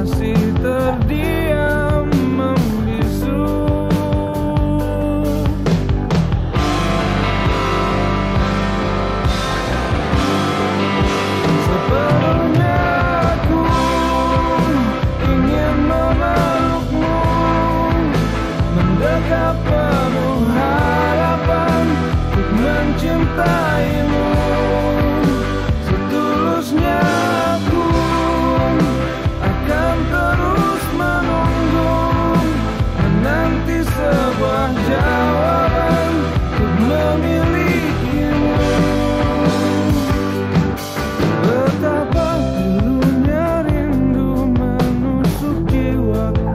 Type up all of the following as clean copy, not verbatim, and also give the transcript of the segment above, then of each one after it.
masih terdiam membisu. Sepenuhnya aku ingin memelukmu, mendekat penuh harapan untuk mencintaimu. Setulusnya aku akan terus menunggu, menanti sebuah jawaban untuk memilikimu. Betapa dulunya rindu menusuk jiwaku,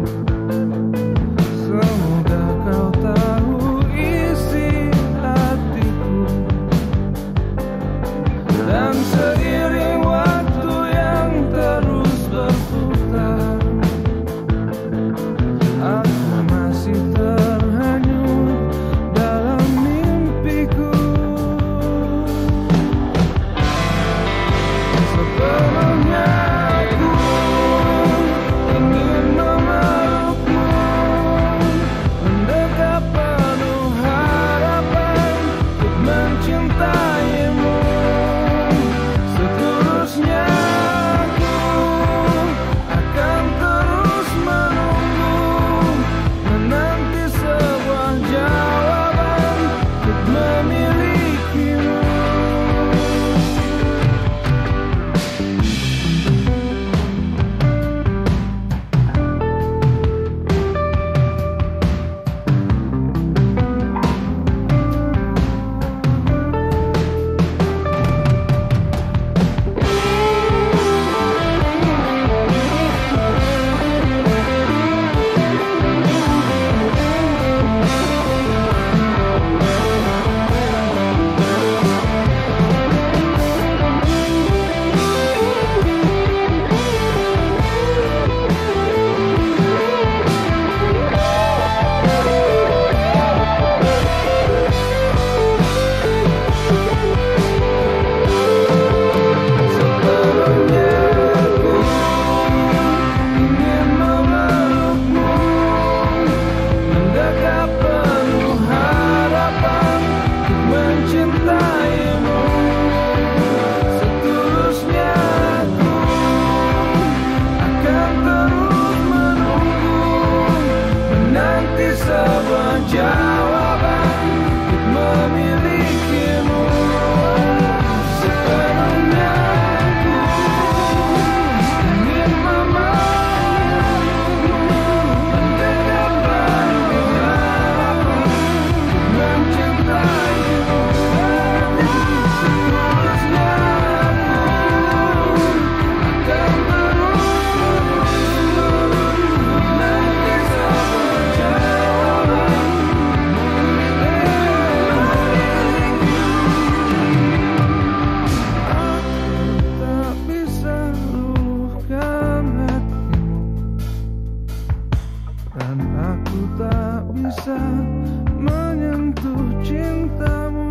semoga kau tahu isi hatiku. Dan seiring waktu yang terus berputar, aku masih terhanyut dalam mimpiku. Sepenuhnya aku ingin memelukmu, mendekat penuh harapan untuk mencintaimu. Seterusnya aku akan terus menunggu, menanti sebuah jawaban untuk memilikimu. Sebuah jawaban untuk memilikimu. Sepenuhnya aku ingin memelukmu, mendekat penuh harapan untuk mencintaimu. Seterusnya aku akan terus menunggu, menanti sebuah jawaban. Dan aku tak bisa menyentuh cintamu.